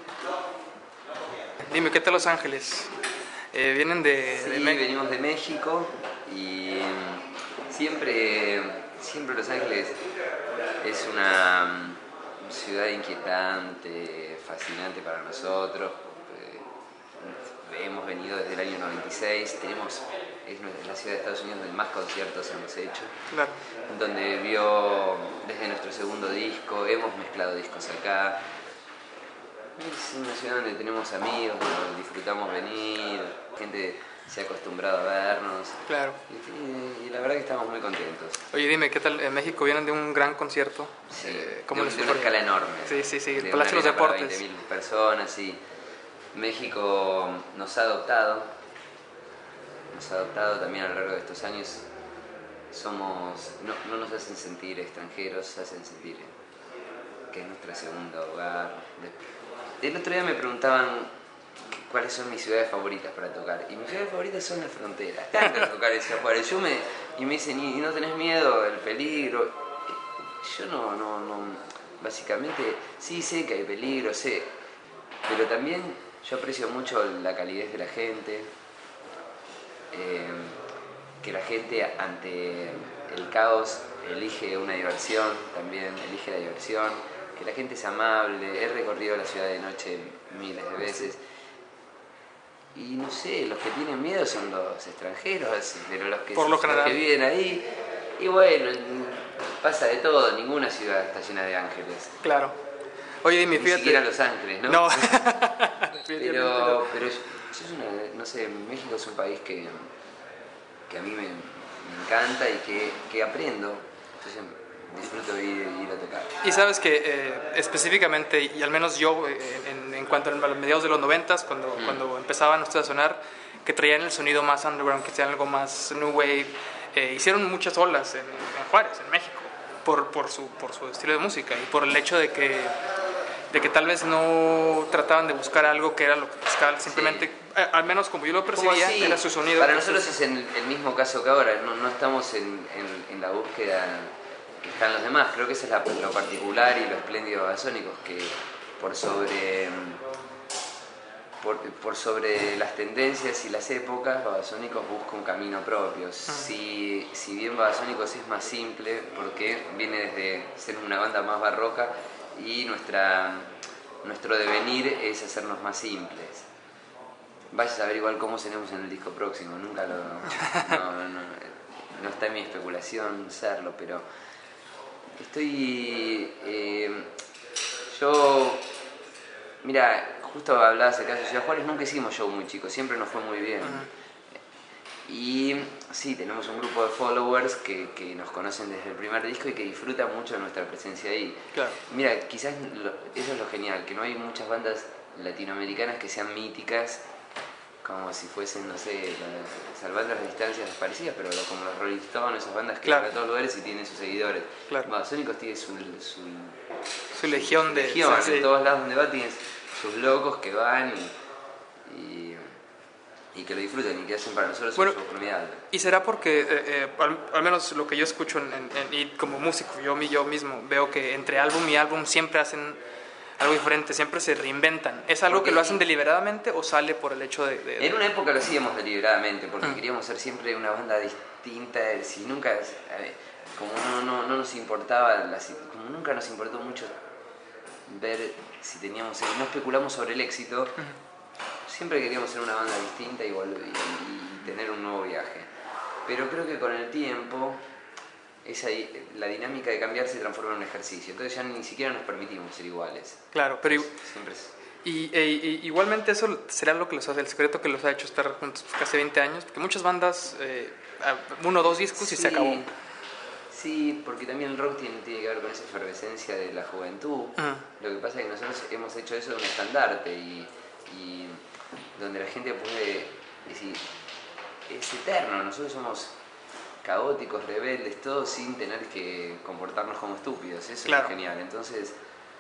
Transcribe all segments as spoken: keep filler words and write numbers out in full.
Dime, ¿qué tal Los Ángeles? Eh, ¿Vienen de, Sí, de México? venimos de México y siempre, siempre Los Ángeles es una ciudad inquietante, fascinante para nosotros. Eh, hemos venido desde el año noventa y seis, tenemos, es la ciudad de Estados Unidos donde más conciertos hemos hecho, Claro. donde vio desde nuestro segundo disco, hemos mezclado discos acá. Es una ciudad donde tenemos amigos, donde disfrutamos venir, gente se ha acostumbrado a vernos. Claro. Y, y la verdad que estamos muy contentos. Oye, dime, ¿qué tal? En México vienen de un gran concierto. Sí, Eh, ¿cómo de, les de una fue? escala enorme. Sí, sí, sí, el de Palacio de los una arena para Deportes. veinte mil personas, sí. México nos ha adoptado, nos ha adoptado también a lo largo de estos años. Somos, no, no nos hacen sentir extranjeros, se hacen sentir que es nuestro segundo hogar. El otro día me preguntaban cuáles son mis ciudades favoritas para tocar. Y mis ciudades favoritas son las fronteras. Tanto tocar hacia afuera. Yo me, y me dicen, ¿y no tenés miedo del peligro? Yo no, no, no. Básicamente, sí sé que hay peligro, sé. Pero también yo aprecio mucho la calidez de la gente. Eh, que la gente ante el caos elige una diversión, también elige la diversión. Que la gente es amable, he recorrido la ciudad de noche miles de veces y no sé, los que tienen miedo son los extranjeros, pero los que, Por lo los general. que viven ahí, y bueno, pasa de todo, ninguna ciudad está llena de ángeles. Claro. Oye, dime, Ni fíjate. siquiera Los Ángeles, ¿no? No. pero, pero yo, yo es una, no sé, México es un país que, que a mí me, me encanta y que, que aprendo. Entonces, disfruto ir, ir a tocar. Y sabes que eh, específicamente, y al menos yo, eh, en, en cuanto a los mediados de los noventas, cuando, mm. cuando empezaban ustedes a sonar, que traían el sonido más underground, que hacían algo más new wave, eh, hicieron muchas olas en, en Juárez, en México, por, por, su, por su estilo de música y por el hecho de que, de que tal vez no trataban de buscar algo que era lo que buscaban, simplemente, sí. eh, al menos como yo lo percibía, sí, era su sonido. Para nosotros es el, el mismo caso que ahora, no, no estamos en, en, en la búsqueda que están los demás. Creo que eso es la, lo particular y lo espléndido de Babasónicos, que por sobre por, por sobre las tendencias y las épocas, Babasónicos busca un camino propio. Si, si bien Babasónicos es más simple, porque viene desde ser una banda más barroca y nuestra, nuestro devenir es hacernos más simples. Vaya a saber igual cómo seremos en el disco próximo, nunca lo... No, no, no, no está en mi especulación serlo, pero... Estoy... Eh, yo... Mira, justo hablabas acá de Ciudad Juárez, nunca hicimos show muy chicos, siempre nos fue muy bien. Uh-huh. Y sí, tenemos un grupo de followers que, que nos conocen desde el primer disco y que disfrutan mucho de nuestra presencia ahí. Claro. Mira, quizás lo, eso es lo genial, que no hay muchas bandas latinoamericanas que sean míticas, como si fuesen, no sé, salvando las distancias parecidas, pero como los Rolling Stones, esas bandas que claro. van a todos lugares y tienen sus seguidores. Claro. Babasónicos tiene su, su, su legión su de... legión, Sí. En todos lados donde va tienes sus locos que van y, y, y que lo disfrutan y que hacen para nosotros bueno, un formidable. Y será porque, eh, eh, al, al menos lo que yo escucho en, en, en, y como músico, yo, yo mismo veo que entre álbum y álbum siempre hacen algo diferente, siempre se reinventan. ¿Es algo porque que lo hacen deliberadamente o sale por el hecho de...? de, de... En una época lo hacíamos deliberadamente, porque mm. queríamos ser siempre una banda distinta, si nunca, a ver, como no, no, no nos importaba, la, como nunca nos importó mucho ver si teníamos, no especulamos sobre el éxito, mm. siempre queríamos ser una banda distinta y, volver, y, y tener un nuevo viaje. Pero creo que con el tiempo... Esa, la dinámica de cambiar se transforma en un ejercicio, entonces ya ni siquiera nos permitimos ser iguales. Claro, pero siempre es... y, e, y, igualmente eso será lo que los hace, el secreto que los ha hecho estar juntos casi veinte años, porque muchas bandas, eh, uno o dos discos y sí, se acabó. Sí, porque también el rock tiene, tiene que ver con esa efervescencia de la juventud. Uh-huh. Lo que pasa es que nosotros hemos hecho eso de un estandarte y, y donde la gente puede decir, es eterno, nosotros somos... caóticos, rebeldes, todos sin tener que comportarnos como estúpidos, eso claro. es genial. Entonces,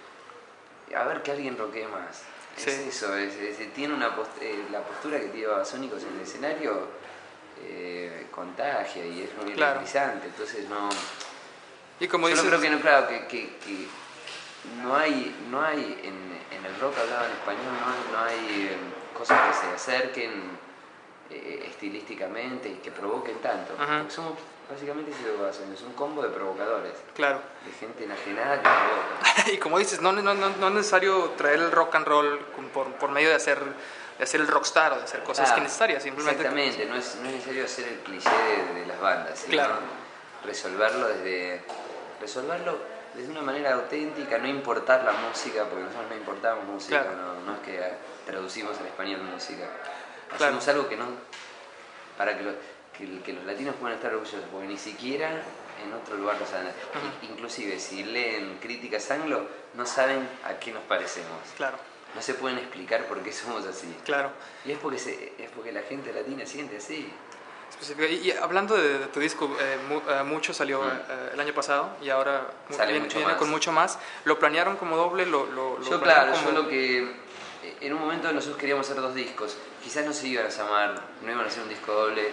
a ver que alguien roquee más. Sí. Es eso, es, es, tiene una post, eh, la postura que tiene Babasónicos en el escenario eh, contagia y es muy claro. electrizante, entonces no... Y como yo dices... no creo que no, claro, que, que, que no hay, no hay en, en el rock hablado en español, no hay, no hay eh, cosas que se acerquen eh, estilísticamente y que provoquen tanto. Uh-huh. Porque somos básicamente es un combo de provocadores. Claro. De gente enajenada que provoca. Y como dices, no, no, no, no es necesario traer el rock and roll por, por medio de hacer, de hacer el rockstar o de hacer cosas Ah, que necesarias. Simplemente exactamente, no es, no es necesario hacer el cliché de, de las bandas, sino claro. resolverlo desde resolverlo desde una manera auténtica, no importar la música, porque nosotros no importamos música, claro. no, no es que traducimos al español música. Claro. Hacemos algo que no, para que, lo, que, que los latinos puedan estar orgullosos, porque ni siquiera en otro lugar lo saben. Uh-huh. Inclusive si leen críticas anglo, no saben a qué nos parecemos. Claro. No se pueden explicar por qué somos así. Claro. Y es porque, se, es porque la gente latina siente así. Y, y hablando de, de tu disco, eh, mu, eh, mucho salió mm. eh, el año pasado y ahora Sale viene, mucho viene más. con mucho más. ¿Lo planearon como doble? Lo, lo, yo lo claro, como... yo lo que... En un momento nosotros queríamos hacer dos discos. Quizás no se iban a llamar, no iban a hacer un disco doble.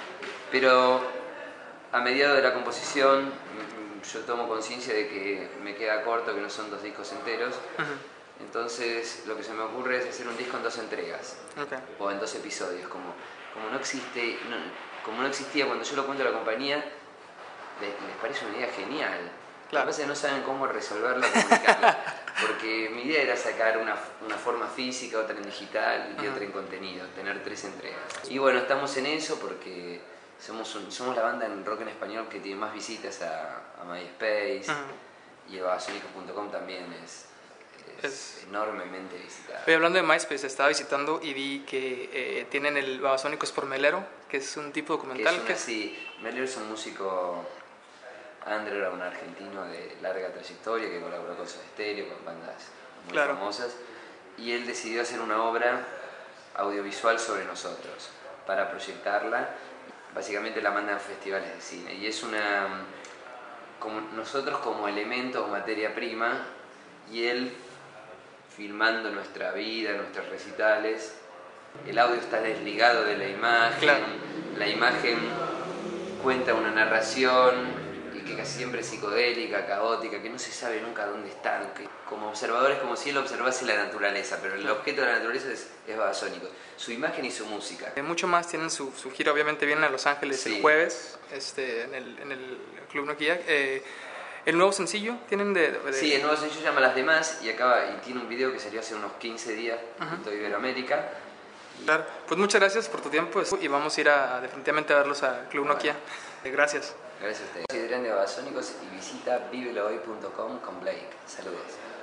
Pero a mediados de la composición yo tomo conciencia de que me queda corto, que no son dos discos enteros. Uh-huh. Entonces lo que se me ocurre es hacer un disco en dos entregas. Okay. O en dos episodios. Como, como no existe... No, como no existía cuando yo lo cuento a la compañía, les, les parece una idea genial. Claro. Lo que pasa es que no saben cómo resolverla, comunicarla. Porque mi idea era sacar una, una forma física, otra en digital y uh-huh. otra en contenido, tener tres entregas. Y bueno, estamos en eso porque somos, un, somos la banda en rock en español que tiene más visitas a, a MySpace uh-huh. y babasónicos punto com también es... Es enormemente visitada. Oye, hablando de MySpace, estaba visitando y vi que eh, tienen el Babasónicos por Melero, que es un tipo documental. Que es una, que... Sí, Melero es un músico underground argentino de larga trayectoria que colaboró con Soda Stereo, con bandas muy claro. famosas, y él decidió hacer una obra audiovisual sobre nosotros para proyectarla. Básicamente la mandan a festivales de cine y es una como nosotros como elemento o materia prima y él filmando nuestra vida, nuestros recitales. El audio está desligado de la imagen, claro. La imagen cuenta una narración y que casi siempre es psicodélica, caótica, que no se sabe nunca dónde están. Que como observador es como si él observase la naturaleza, pero el objeto de la naturaleza es, es Babasónicos, su imagen y su música. Eh, mucho más tienen su, su gira, obviamente vienen a Los Ángeles sí. el jueves este, en, el, en el Club Nokia. Eh, ¿El nuevo sencillo tienen de, de...? Sí, el nuevo sencillo se llama Las Demás y acaba y tiene un video que salió hace unos quince días junto uh-huh. a Iberoamérica. Y... Claro, pues muchas gracias por tu tiempo y vamos a ir a, a definitivamente a verlos a Club Nokia. Bueno. Gracias. Gracias a ustedes. Soy Adrián de Babasónicos y visita vivelohoy punto com con Blake. Saludos.